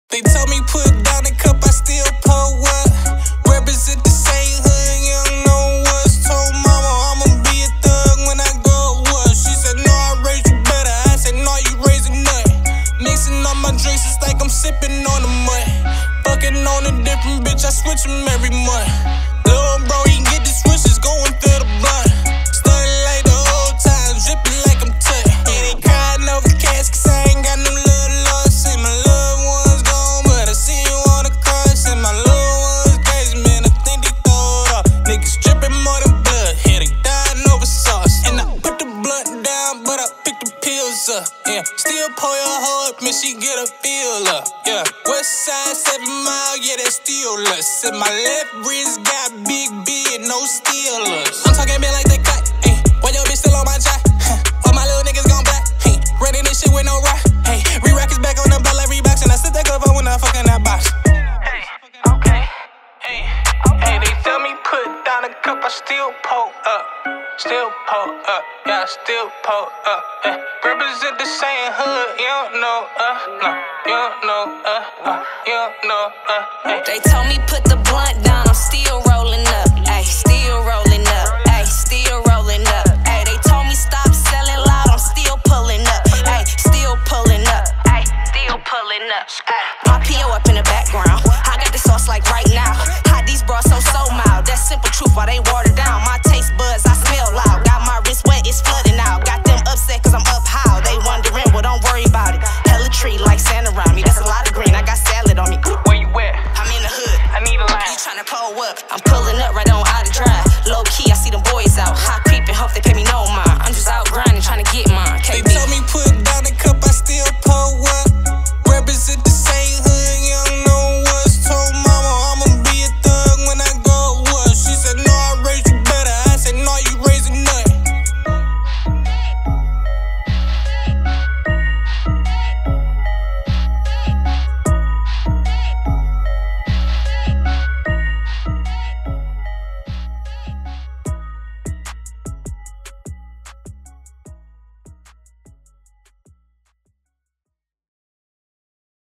They told me put down the cup, I still pull up. Represent the same hood, you don't know what's. Told mama I'ma be a thug when I grow up. She said no, I raise you better. I said no, you raising nothing. Mixing up my drinks, it's like I'm sipping on the mud. Fucking on a different bitch, I switch them every month. Little bro, he get the switches going through the blunt. Stunning like the old times, dripping like I'm tut. Yeah, they crying over cash, cause I ain't got no little loss. And my little one's gone, but I see you on the cross. And my little one's crazy, man, I think they throw it off. Niggas dripping more than blood, yeah, they dying over sauce. And I put the blunt down, but I pick the pills up. Yeah, still pull your hoe up, man, she get a feel up. Yeah, west side 7 Mile, yeah, that's still us. And my left wrist got big B and no steelers. I'm talking big like the cut, ayy. Why your bitch still on my jack? All my little niggas gon' black, hey. Running this shit with no rock, hey. Re-rack is back on the block like Reeboks, and I sit that cover when I fuck in that box. Hey, okay, hey, hey. They tell me put down the cup, I still pull up. Still pull up, yeah, I still pull up, yeah. Represent the same hood, you don't know, no, you don't know, you don't know, hey. They told me put the blunt down, I'm still rolling up, ayy, still rolling